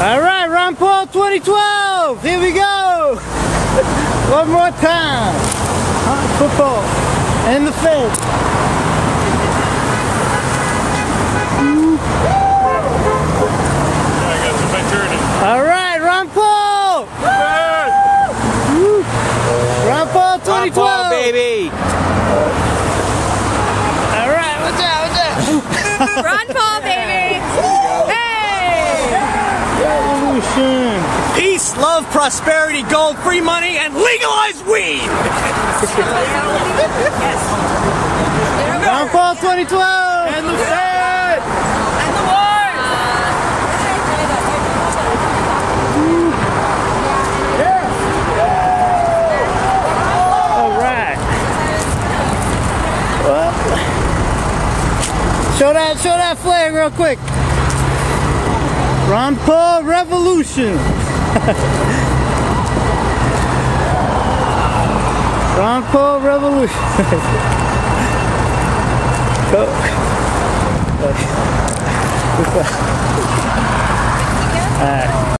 All right, Ron Paul 2012. Here we go. One more time. Football and the fence. All right, Ron Paul. Ron Paul 2012. Ron Paul, baby. All right, what's that? Ron Paul, baby. Hey. Revolution. Peace, love, prosperity, gold, free money, and legalized weed. Ron Paul 2012. And the Fed. And the war. All right. Well, show that flag real quick. Ron Paul Revolution. Ron Paul Revolution. Go. All right.